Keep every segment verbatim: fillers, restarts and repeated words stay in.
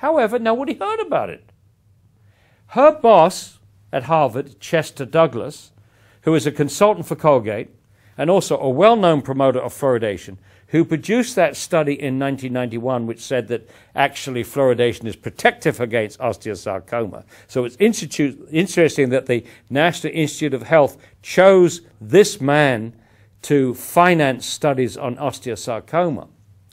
However, nobody heard about it. Her boss at Harvard, Chester Douglas, who is a consultant for Colgate and also a well-known promoter of fluoridation, who produced that study in nineteen ninety-one, which said that actually fluoridation is protective against osteosarcoma. So it's interesting that the National Institute of Health chose this man to finance studies on osteosarcoma.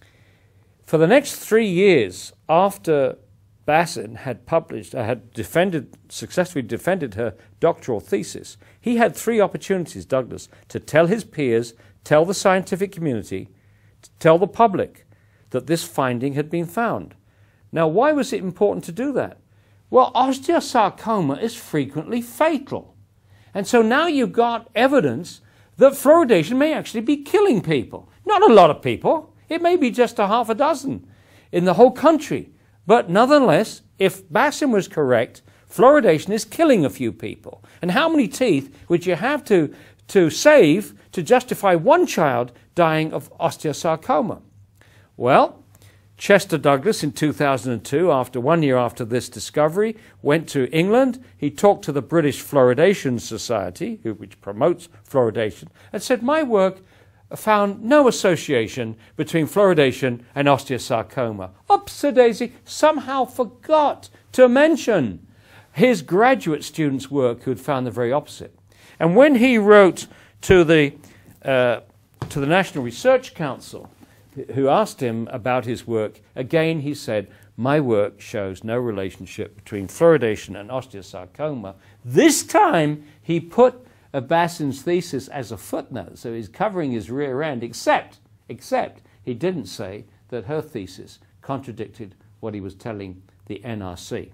For the next three years after Bassin had published, uh, had defended, successfully defended her doctoral thesis, he had three opportunities, Douglas, to tell his peers, tell the scientific community, to tell the public that this finding had been found. Now, why was it important to do that? Well, osteosarcoma is frequently fatal. And so now you've got evidence that fluoridation may actually be killing people. Not a lot of people. It may be just a half a dozen in the whole country. But nonetheless, if Bassin was correct, fluoridation is killing a few people. And how many teeth would you have to, to save to justify one child dying of osteosarcoma? Well, Chester Douglas in two thousand two, after one year after this discovery, went to England. He talked to the British Fluoridation Society, which promotes fluoridation, and said, my work found no association between fluoridation and osteosarcoma. Oops-a-daisy, somehow forgot to mention his graduate students' work who had found the very opposite. And when he wrote to the, uh, to the National Research Council, who asked him about his work, again he said, my work shows no relationship between fluoridation and osteosarcoma. This time he put a Bassin's thesis as a footnote, so he's covering his rear end, except, except he didn't say that her thesis contradicted what he was telling the N R C.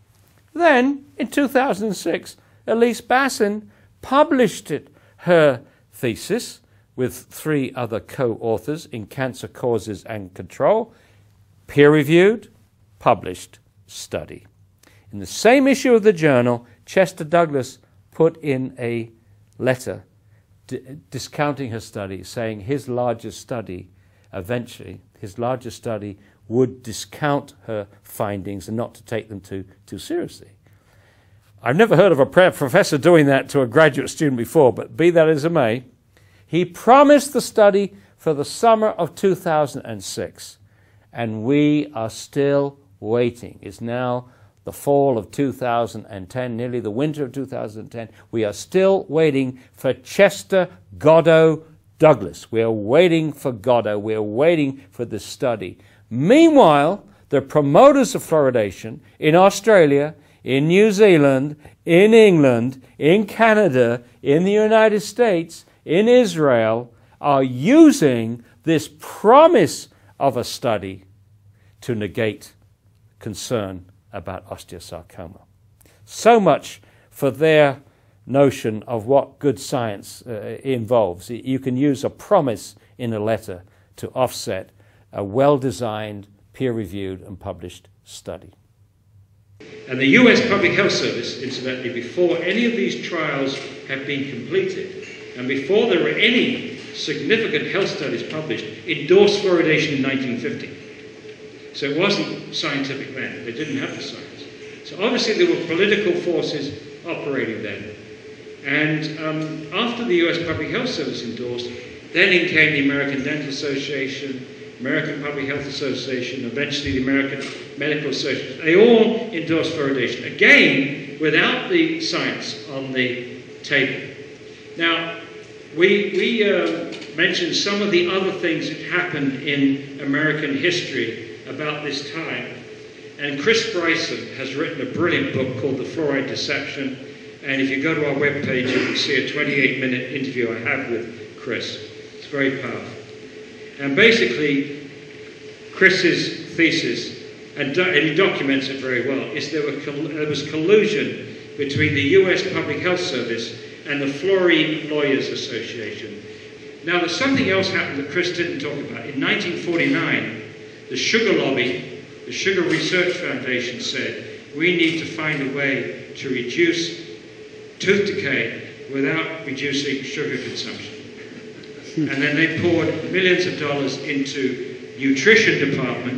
Then, in two thousand six, Elise Bassin published it, her thesis, with three other co-authors in Cancer Causes and Control, peer-reviewed, published study. In the same issue of the journal, Chester Douglas put in a letter discounting her study, saying his largest study, eventually, his largest study would discount her findings and not to take them too, too seriously. I've never heard of a professor doing that to a graduate student before, but be that as it may, he promised the study for the summer of two thousand six, and we are still waiting. It's now the fall of two thousand ten, nearly the winter of two thousand ten. We are still waiting for Chester Goddo Douglas. We are waiting for Goddo. We are waiting for this study. Meanwhile, the promoters of fluoridation in Australia, in New Zealand, in England, in Canada, in the United States, in Israel, are using this promise of a study to negate concern about osteosarcoma. So much for their notion of what good science uh, involves. You can use a promise in a letter to offset a well-designed, peer-reviewed and published study. And the U S Public Health Service, incidentally, before any of these trials have been completed, and before there were any significant health studies published, endorsed fluoridation in nineteen fifty. So it wasn't scientific then. They didn't have the science. So obviously there were political forces operating then. And um, after the U S Public Health Service endorsed, then in came the American Dental Association, American Public Health Association, eventually the American Medical Association. They all endorsed fluoridation, again, without the science on the table. Now, we, we uh, mentioned some of the other things that happened in American history about this time. And Chris Bryson has written a brilliant book called The Fluoride Deception. And if you go to our webpage, you can see a twenty-eight minute interview I have with Chris. It's very powerful. And basically, Chris's thesis, and, do and he documents it very well, is there, were there was collusion between the U S Public Health Service and the Fluoride Lawyers Association. Now, there's something else happened that Chris didn't talk about. In nineteen forty-nine, the sugar lobby, the Sugar Research Foundation said, we need to find a way to reduce tooth decay without reducing sugar consumption. And then they poured millions of dollars into nutrition departments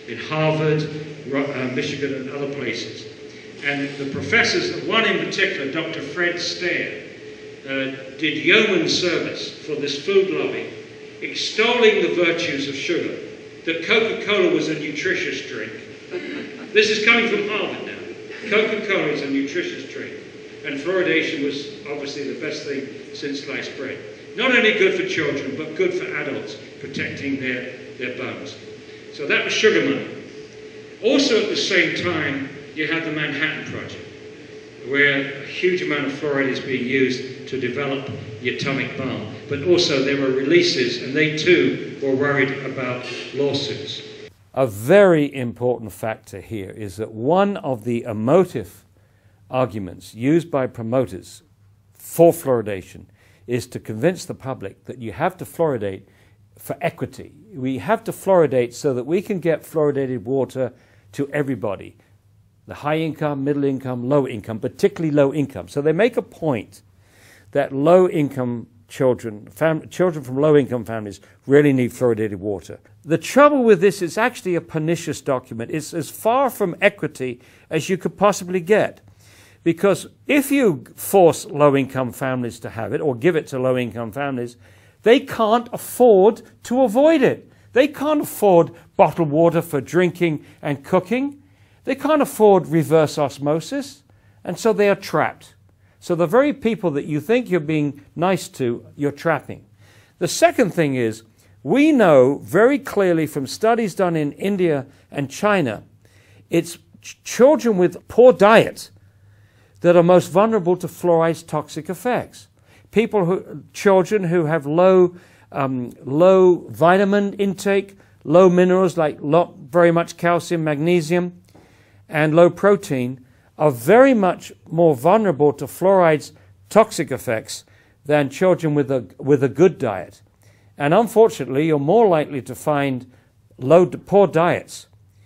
in Harvard, uh, Michigan, and other places. And the professors, one in particular, Doctor Fred Stair, uh, did yeoman service for this food lobby, extolling the virtues of sugar, that Coca-Cola was a nutritious drink. This is coming from Harvard now. Coca-Cola is a nutritious drink, and fluoridation was obviously the best thing since sliced bread. Not only good for children, but good for adults, protecting their, their bones. So that was sugar money. Also at the same time, you had the Manhattan Project, where a huge amount of fluoride is being used to develop the atomic bomb. But also there were releases, and they too were worried about lawsuits. A very important factor here is that one of the emotive arguments used by promoters for fluoridation is to convince the public that you have to fluoridate for equity. We have to fluoridate so that we can get fluoridated water to everybody. The high income, middle income, low income, particularly low income. So they make a point that low income children, fam children from low income families really need fluoridated water. The trouble with this is actually a pernicious document. It's as far from equity as you could possibly get. Because if you force low income families to have it or give it to low income families, they can't afford to avoid it. They can't afford bottled water for drinking and cooking. They can't afford reverse osmosis, and so they are trapped. So the very people that you think you're being nice to, you're trapping. The second thing is, we know very clearly from studies done in India and China, it's ch children with poor diet that are most vulnerable to fluoride's toxic effects. People who, children who have low, um, low vitamin intake, low minerals like lot, very much calcium, magnesium, and low protein are very much more vulnerable to fluoride's toxic effects than children with a, with a good diet. And unfortunately, you're more likely to find low, poor diets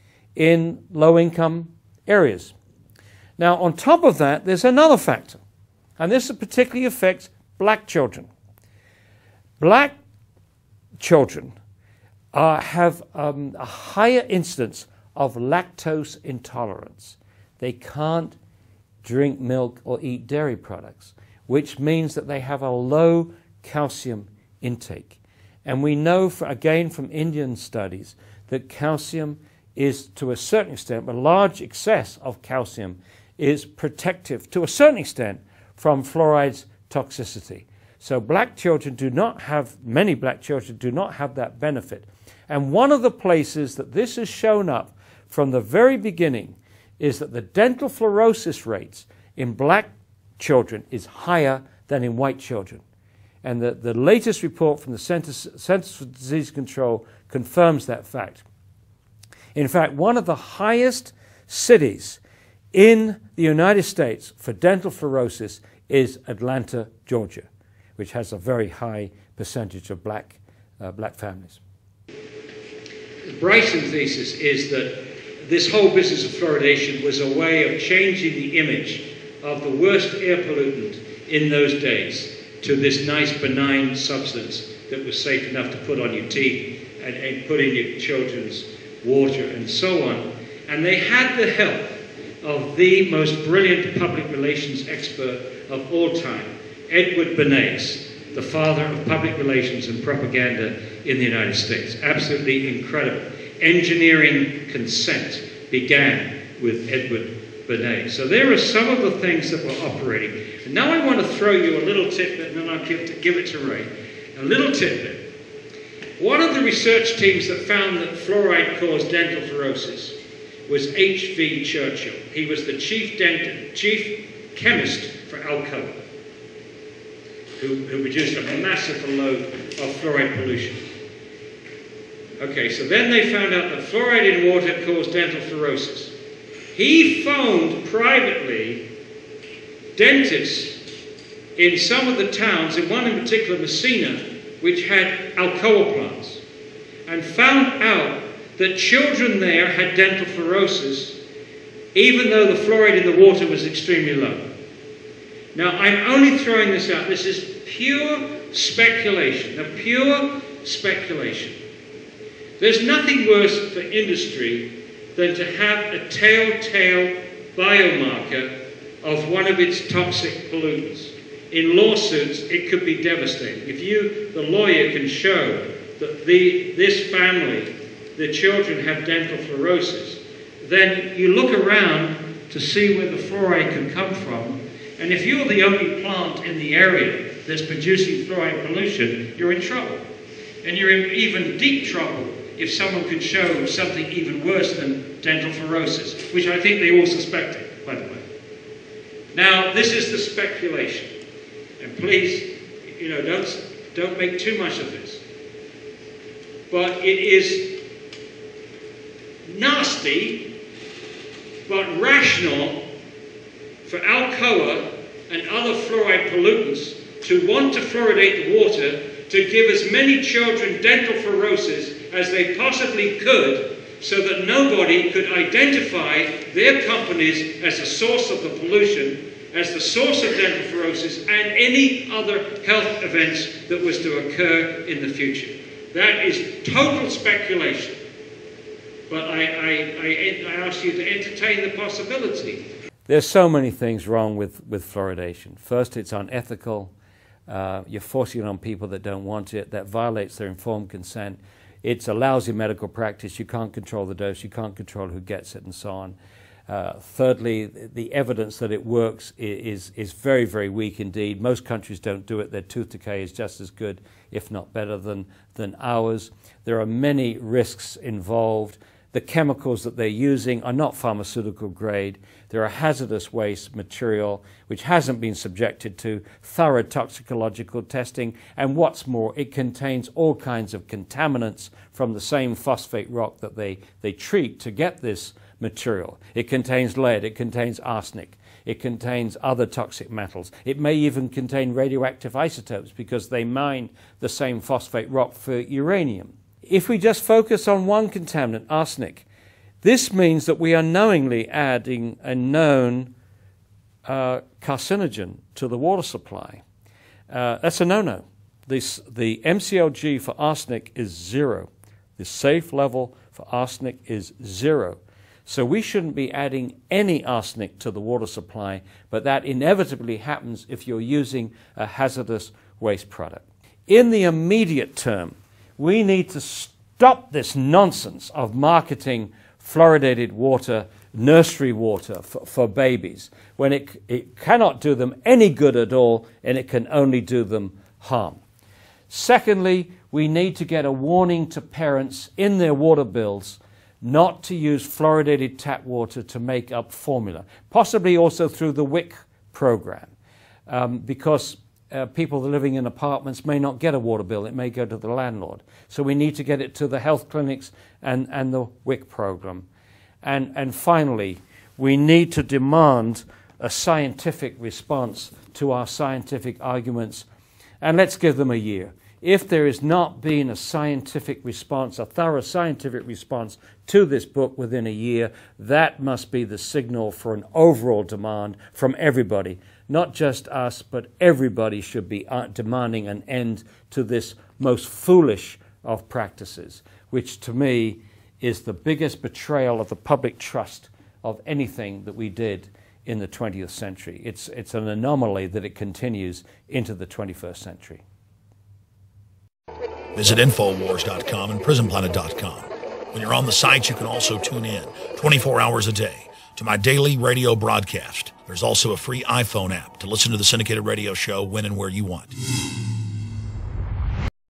in low-income areas. Now, on top of that, there's another factor, and this particularly affects black children. Black children uh, have um, a higher incidence of lactose intolerance. They can't drink milk or eat dairy products, which means that they have a low calcium intake. And we know, for, again, from Indian studies, that calcium is, to a certain extent, a large excess of calcium is protective, to a certain extent, from fluoride's toxicity. So black children do not have, many black children do not have that benefit. And one of the places that this has shown up from the very beginning is that the dental fluorosis rates in black children is higher than in white children. And the, the latest report from the Centers, Centers for Disease Control confirms that fact. In fact, one of the highest cities in the United States for dental fluorosis is Atlanta, Georgia, which has a very high percentage of black, uh, black families. The Bryson thesis is that this whole business of fluoridation was a way of changing the image of the worst air pollutant in those days to this nice benign substance that was safe enough to put on your teeth and, and put in your children's water and so on. And they had the help of the most brilliant public relations expert of all time, Edward Bernays, the father of public relations and propaganda in the United States. Absolutely incredible. Engineering consent began with Edward Bernays. So there are some of the things that were operating. And now I want to throw you a little tidbit, and then I'll give, to, give it to Ray. A little tidbit. One of the research teams that found that fluoride caused dental fluorosis was H V Churchill. He was the chief, dent chief chemist for Alcoa, who, who produced a massive load of fluoride pollution. Okay, so then they found out that fluoride in water caused dental fluorosis. He phoned privately dentists in some of the towns, in one in particular, Messina, which had Alcoa plants, and found out that children there had dental fluorosis, even though the fluoride in the water was extremely low. Now, I'm only throwing this out. This is pure speculation, a pure speculation. There's nothing worse for industry than to have a telltale biomarker of one of its toxic pollutants. In lawsuits, it could be devastating. If you, the lawyer, can show that the, this family, the children have dental fluorosis, then you look around to see where the fluoride could come from, and if you're the only plant in the area that's producing fluoride pollution, you're in trouble. And you're in even deep trouble if someone can show something even worse than dental fluorosis, which I think they all suspected, by the way. Now, this is the speculation. And please, you know, don't, don't make too much of this. But it is nasty, but rational for Alcoa and other fluoride pollutants to want to fluoridate the water to give as many children dental fluorosis as they possibly could, so that nobody could identify their companies as the source of the pollution, as the source of dental fluorosis, and any other health events that was to occur in the future. That is total speculation. But I, I, I, I ask you to entertain the possibility. There's so many things wrong with, with fluoridation. First, it's unethical. Uh, you're forcing it on people that don't want it. That violates their informed consent. It's a lousy medical practice. You can't control the dose. You can't control who gets it, and so on. Uh, thirdly, the evidence that it works is, is very, very weak indeed. Most countries don't do it. Their tooth decay is just as good, if not better, than, than ours. There are many risks involved. The chemicals that they're using are not pharmaceutical grade. They're a hazardous waste material which hasn't been subjected to thorough toxicological testing. And what's more, it contains all kinds of contaminants from the same phosphate rock that they, they treat to get this material. It contains lead, it contains arsenic, it contains other toxic metals. It may even contain radioactive isotopes because they mine the same phosphate rock for uranium. If we just focus on one contaminant, arsenic, this means that we are knowingly adding a known uh, carcinogen to the water supply. Uh, that's a no-no. This, the M C L G for arsenic is zero. The safe level for arsenic is zero. So we shouldn't be adding any arsenic to the water supply, but that inevitably happens if you're using a hazardous waste product. In the immediate term, we need to stop this nonsense of marketing fluoridated water, nursery water for, for babies, when it, it cannot do them any good at all, and it can only do them harm. Secondly, we need to get a warning to parents in their water bills not to use fluoridated tap water to make up formula, possibly also through the W I C program, um, because uh, people living in apartments may not get a water bill. It may go to the landlord. So we need to get it to the health clinics and, and the W I C program. And, and finally, we need to demand a scientific response to our scientific arguments, and let's give them a year. If there has not been a scientific response, a thorough scientific response to this book within a year, that must be the signal for an overall demand from everybody. Not just us, but everybody should be demanding an end to this most foolish of practices, which to me is the biggest betrayal of the public trust of anything that we did in the twentieth century. It's, it's an anomaly that it continues into the twenty-first century. Visit Infowars dot com and Prison Planet dot com. When you're on the site, you can also tune in twenty-four hours a day to my daily radio broadcast. There's also a free iPhone app to listen to the syndicated radio show when and where you want.